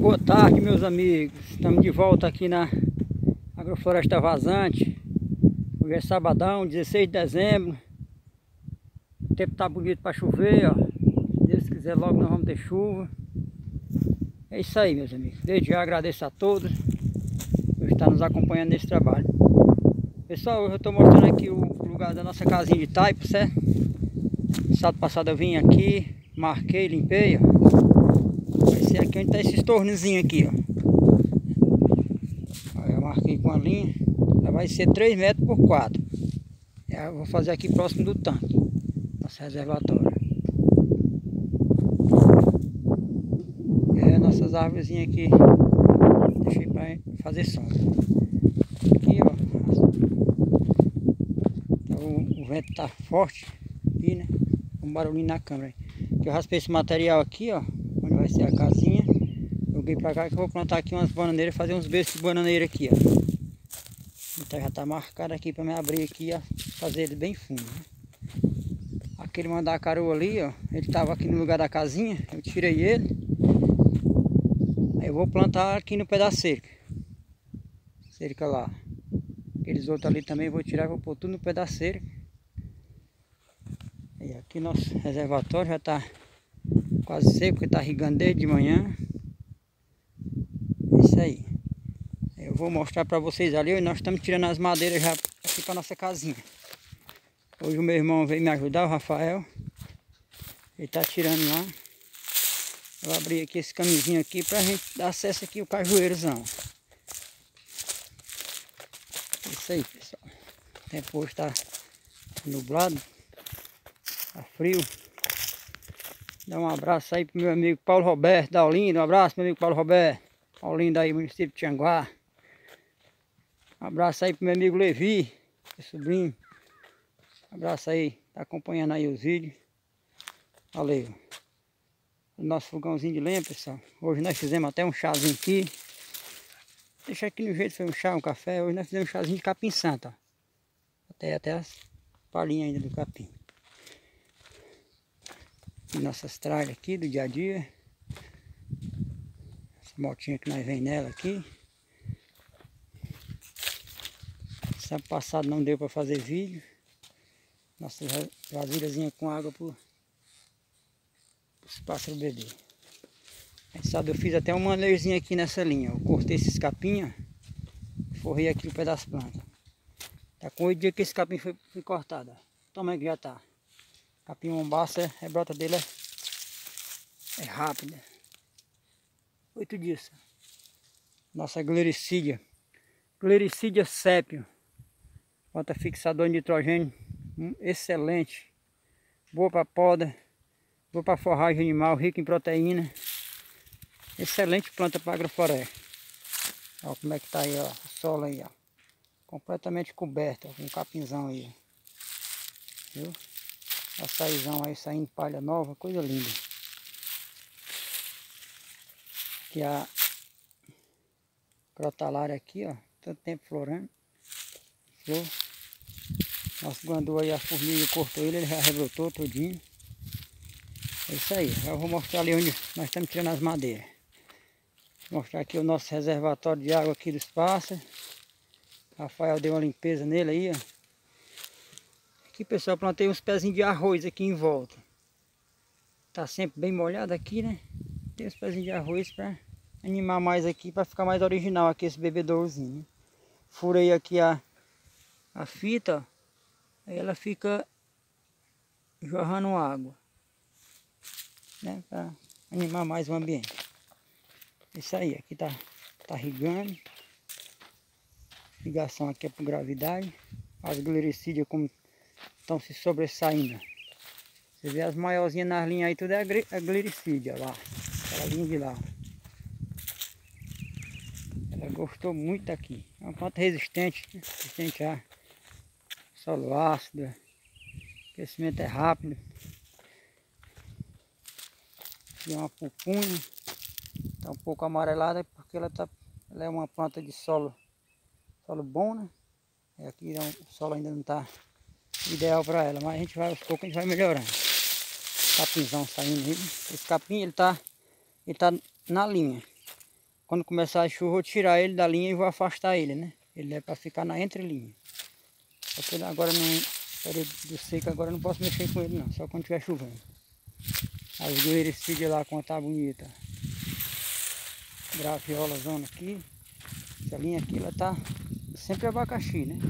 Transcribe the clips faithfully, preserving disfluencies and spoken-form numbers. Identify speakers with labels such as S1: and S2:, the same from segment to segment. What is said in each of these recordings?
S1: Boa tarde, meus amigos. Estamos de volta aqui na Agrofloresta Vazante. Hoje é sabadão, dezesseis de dezembro. O tempo tá bonito para chover, ó. Se Deus quiser, logo nós vamos ter chuva. É isso aí, meus amigos. Desde já agradeço a todos por estar nos acompanhando nesse trabalho. Pessoal, hoje eu estou mostrando aqui o lugar da nossa casinha de taipa, certo? Sábado passado eu vim aqui, marquei, limpei, ó. Vai ser aqui onde tá esses tornozinhos aqui, ó. Aí eu marquei com a linha. Ela vai ser três metros por quatro. Eu vou fazer aqui próximo do tanque, nosso reservatório. É, nossas árvorezinhas aqui deixei para fazer sombra. Aqui, ó. Então, o, o vento tá forte aqui, né? Um barulhinho na câmera. Aqui eu raspei esse material aqui, ó, onde vai ser a casinha. Joguei pra cá que eu vou plantar aqui umas bananeiras, fazer uns beços de bananeira aqui, ó. Então já tá marcado aqui para me abrir aqui, ó, fazer ele bem fundo, né? Aquele mandacaru ali, ó, ele tava aqui no lugar da casinha, eu tirei ele. Aí eu vou plantar aqui no pé da cerca. Cerca lá. Aqueles outros ali também eu vou tirar, vou pôr tudo no pé da cerca. E aqui nosso reservatório já tá quase seco, porque tá irrigando desde de manhã. É isso aí. Eu vou mostrar para vocês ali, nós estamos tirando as madeiras já aqui para nossa casinha. Hoje o meu irmão veio me ajudar, o Rafael. Ele tá tirando lá. Eu abri aqui esse caminhozinho aqui para a gente dar acesso aqui ao cajueirozão. É isso aí, pessoal. O tempo hoje está nublado, tá frio. Dá um abraço aí pro meu amigo Paulo Roberto da Olinda. Um abraço, meu amigo Paulo Roberto. Olinda aí, município de Tianguá. Um abraço aí pro meu amigo Levi, meu sobrinho. Um abraço aí, tá acompanhando aí os vídeos. Valeu. O nosso fogãozinho de lenha, pessoal. Hoje nós fizemos até um chazinho aqui. Deixa aqui no jeito, foi um chá, um café. Hoje nós fizemos um chazinho de capim santo, ó. Até, até as palhinhas ainda do capim. E nossas tralhas aqui do dia a dia. Essa motinha que nós vem nela aqui. Sábado passado não deu para fazer vídeo. Nossa vasilhazinha com água para os pássaros beber. Aí sabe, eu fiz até um maneirzinho aqui nessa linha. Eu cortei esses capinhos, forrei aqui o pé das plantas. Tá com oito dias que esse capim foi, foi cortado. Ó. Toma aí que já tá. Capim mombaça, a rebrota dele é, é rápida. Oito dias. Nossa glericídia. Glericídia sépio. Planta fixador de nitrogênio. Hum, excelente. Boa para poda. Boa para forragem animal, rica em proteína. Excelente planta para agrofloresta. Olha como é que tá aí, ó. O solo aí, ó. Completamente coberto, ó, com um capinzão aí. Viu? Açaizão aí saindo palha nova, coisa linda. Aqui a crotalária aqui, ó. Tanto tempo florando. Flor. Nosso guandu aí, a formiga cortou ele, ele já rebrotou todinho. É isso aí. Já vou mostrar ali onde nós estamos tirando as madeiras. Vou mostrar aqui o nosso reservatório de água aqui dos pássaros. Rafael deu uma limpeza nele aí, ó. Aqui, pessoal, plantei uns pezinhos de arroz aqui em volta. Tá sempre bem molhado aqui, né? Tem uns pezinhos de arroz para animar mais aqui, para ficar mais original aqui esse bebedourzinho, né? Furei aqui a, a fita, ó. Aí ela fica jorrando água, né? Para animar mais o ambiente. Isso aí, aqui tá, tá irrigando. Ligação aqui é por gravidade. As glericídias como estão se sobressaindo. Você vê as maiorzinhas nas linhas aí, tudo é a glericídia lá. Aquela linha de lá. Ela gostou muito daqui. É uma planta resistente, né? Resistente a solo ácido. O crescimento é rápido. Aqui é uma pupunha. Está um pouco amarelada porque ela, tá, ela é uma planta de solo, solo bom, né? E aqui não, o solo ainda não está ideal para ela, mas a gente vai aos poucos, a gente vai melhorando. Capinzão saindo aí. Esse capim ele está ele tá na linha. quando começar a chuva, eu vou tirar ele da linha e vou afastar ele, né? Ele é para ficar na entrelinha. Só que ele agora no período do seco, agora eu não posso mexer com ele não, só quando estiver chovendo. As goericídeas lá, como tá bonita. Graviola zona aqui. Essa linha aqui, ela tá sempre abacaxi, né?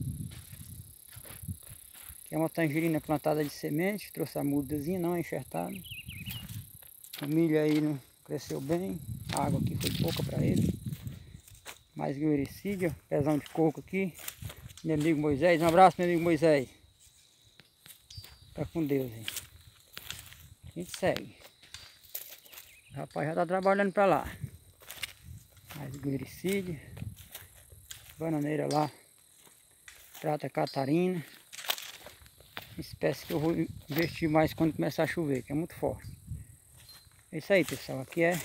S1: Aqui é uma tangerina plantada de semente, trouxe a mudazinha, não é enxertada. O milho aí não cresceu bem, a água aqui foi pouca para ele. Mais goericídia, pezão de coco aqui. Meu amigo Moisés, um abraço meu amigo Moisés. Fica com Deus aí. A gente segue. O rapaz já tá trabalhando para lá. Mais goericídia. Bananeira lá. Prata Catarina. Espécie que eu vou investir mais quando começar a chover, que é muito forte. É isso aí, pessoal. Aqui é,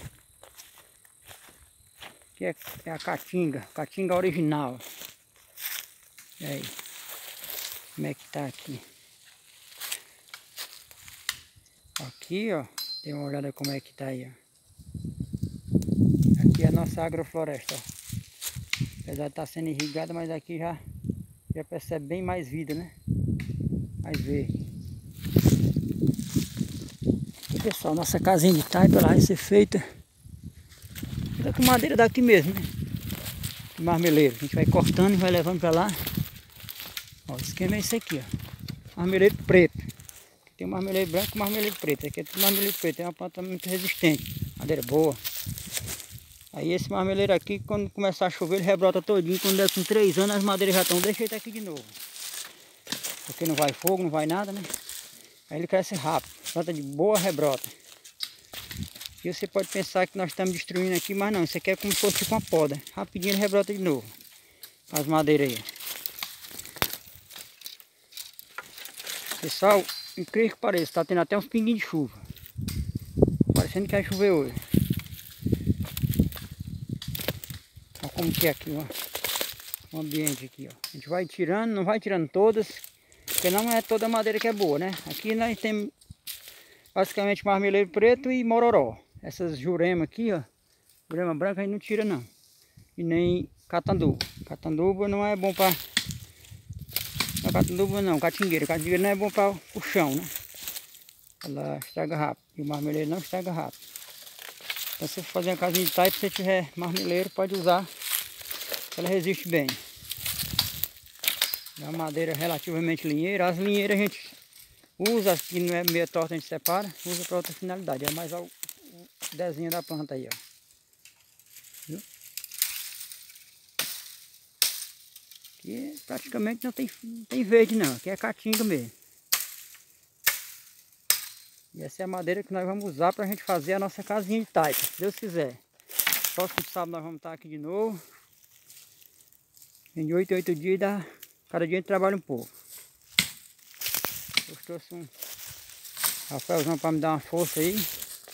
S1: aqui é, é a caatinga. Caatinga original. E aí. Como é que tá aqui? Aqui, ó. Dê uma olhada como é que tá aí, ó. Aqui é a nossa agrofloresta, ó. Apesar de estar sendo irrigada, mas aqui já, já percebe bem mais vida, né? Mais verde. E pessoal, nossa casinha de taipa lá vai ser feita feita com madeira daqui mesmo, né? De marmeleiro. A gente vai cortando e vai levando para lá. Ó, o esquema é esse aqui, ó. Marmeleiro preto. Aqui tem marmeleiro branco e marmeleiro preto. Aqui é tudo marmeleiro preto. É uma planta muito resistente. Madeira boa. Aí esse marmeleiro aqui, quando começar a chover, ele rebrota todinho. Quando der com três anos, as madeiras já estão. Deixa ele aqui de novo. Porque não vai fogo, não vai nada, né? Aí ele cresce rápido. Planta de boa rebrota. E você pode pensar que nós estamos destruindo aqui, mas não. Isso aqui é como se fosse tipo uma poda. Rapidinho ele rebrota de novo. As madeiras aí. Pessoal, incrível que pareça, está tendo até uns pinguinhos de chuva. Parecendo que vai chover hoje. Olha como que é aqui, ó. O ambiente aqui, ó. A gente vai tirando, não vai tirando todas, porque não é toda madeira que é boa, né? Aqui nós temos basicamente marmeleiro preto e mororó. Essas jurema aqui, ó. Jurema branca a gente não tira não. E nem catanduba. Catanduba não é bom para... Não é catanduba não, catingueira. Catingueira não é bom para o chão, né? Ela estraga rápido. E o marmeleiro não estraga rápido. Então se você fazer uma casinha de taipa, se você tiver marmeleiro, pode usar. Ela resiste bem. É uma madeira relativamente linheira. As linheiras a gente usa, que não é meia torta, a gente separa. Usa para outra finalidade. É mais o desenho da planta aí, ó. Viu? Aqui praticamente não tem, não tem verde não. Aqui é caatinga mesmo. E essa é a madeira que nós vamos usar para a gente fazer a nossa casinha de taipa, se Deus quiser. Próximo sábado nós vamos estar aqui de novo. Em oito, oito dias, dá, cada dia a gente trabalha um pouco. Eu trouxe um Rafaelzão para me dar uma força aí.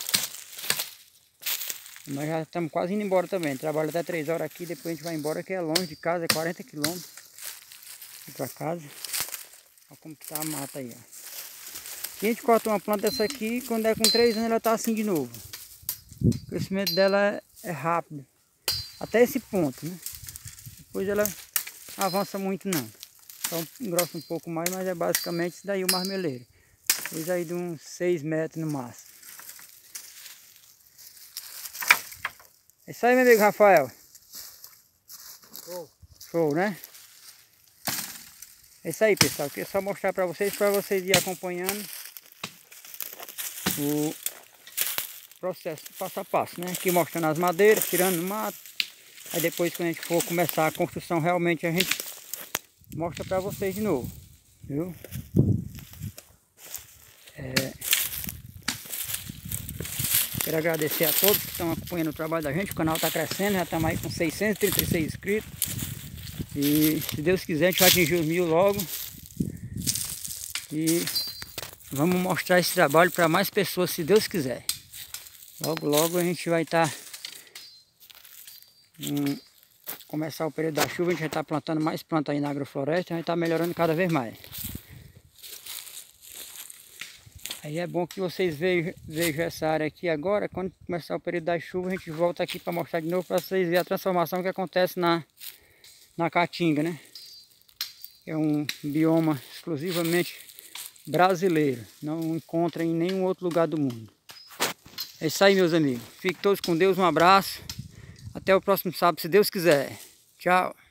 S1: Nós já estamos quase indo embora também. Trabalho até três horas aqui, depois a gente vai embora, que é longe de casa, é quarenta quilômetros para casa. Olha como que tá a mata aí, ó. E a gente corta uma planta dessa aqui, quando é com três anos ela tá assim de novo. O crescimento dela é rápido. Até esse ponto, né? Depois ela avança muito não. Só engrossa um pouco mais, mas é basicamente isso daí o marmeleiro. Coisa aí de uns seis metros no máximo. É isso aí, meu amigo Rafael. Show. Show, né? É isso aí, pessoal. Queria só mostrar para vocês, para vocês irem acompanhando o processo passo a passo, né? Aqui mostrando as madeiras, tirando o mato. Aí depois, quando a gente for começar a construção, realmente a gente mostra para vocês de novo, viu? É... Quero agradecer a todos que estão acompanhando o trabalho da gente. O canal está crescendo, já estamos aí com seiscentos e trinta e seis inscritos. E se Deus quiser, a gente vai atingir os mil logo. E vamos mostrar esse trabalho para mais pessoas, se Deus quiser. Logo, logo a gente vai estar... Tá, um, começar o período da chuva, a gente vai estar tá plantando mais plantas aí na agrofloresta. A gente está melhorando cada vez mais. Aí é bom que vocês vejam, vejam essa área aqui agora. Quando começar o período das chuvas, a gente volta aqui para mostrar de novo para vocês verem a transformação que acontece na, na caatinga, né? É um bioma exclusivamente brasileiro. Não encontra em nenhum outro lugar do mundo. É isso aí, meus amigos. Fiquem todos com Deus. Um abraço. Até o próximo sábado, se Deus quiser. Tchau.